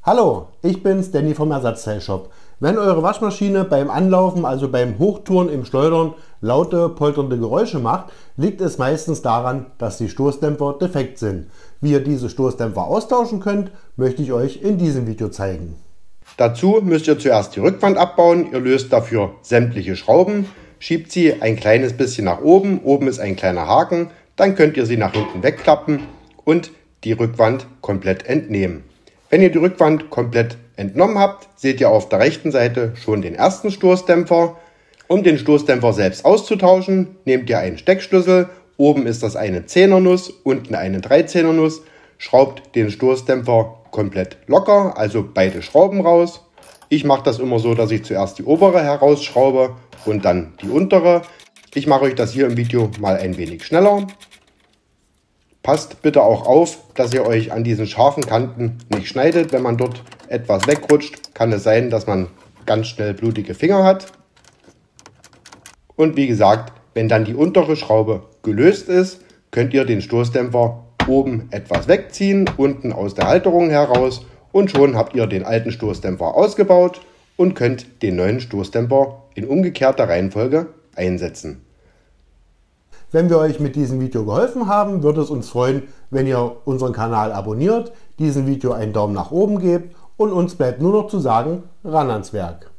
Hallo, ich bin's, Danny vom Ersatzteilshop. Wenn eure Waschmaschine beim Anlaufen, also beim Hochtouren im Schleudern, laute, polternde Geräusche macht, liegt es meistens daran, dass die Stoßdämpfer defekt sind. Wie ihr diese Stoßdämpfer austauschen könnt, möchte ich euch in diesem Video zeigen. Dazu müsst ihr zuerst die Rückwand abbauen. Ihr löst dafür sämtliche Schrauben, schiebt sie ein kleines bisschen nach oben. Oben ist ein kleiner Haken, dann könnt ihr sie nach hinten wegklappen und die Rückwand komplett entnehmen. Wenn ihr die Rückwand komplett entnommen habt, seht ihr auf der rechten Seite schon den ersten Stoßdämpfer. Um den Stoßdämpfer selbst auszutauschen, nehmt ihr einen Steckschlüssel. Oben ist das eine 10er Nuss, unten eine 13er Nuss. Schraubt den Stoßdämpfer komplett locker, also beide Schrauben raus. Ich mache das immer so, dass ich zuerst die obere herausschraube und dann die untere. Ich mache euch das hier im Video mal ein wenig schneller. Passt bitte auch auf, dass ihr euch an diesen scharfen Kanten nicht schneidet. Wenn man dort etwas wegrutscht, kann es sein, dass man ganz schnell blutige Finger hat. Und wie gesagt, wenn dann die untere Schraube gelöst ist, könnt ihr den Stoßdämpfer oben etwas wegziehen, unten aus der Halterung heraus und schon habt ihr den alten Stoßdämpfer ausgebaut und könnt den neuen Stoßdämpfer in umgekehrter Reihenfolge einsetzen. Wenn wir euch mit diesem Video geholfen haben, würde es uns freuen, wenn ihr unseren Kanal abonniert, diesem Video einen Daumen nach oben gebt und uns bleibt nur noch zu sagen, ran ans Werk.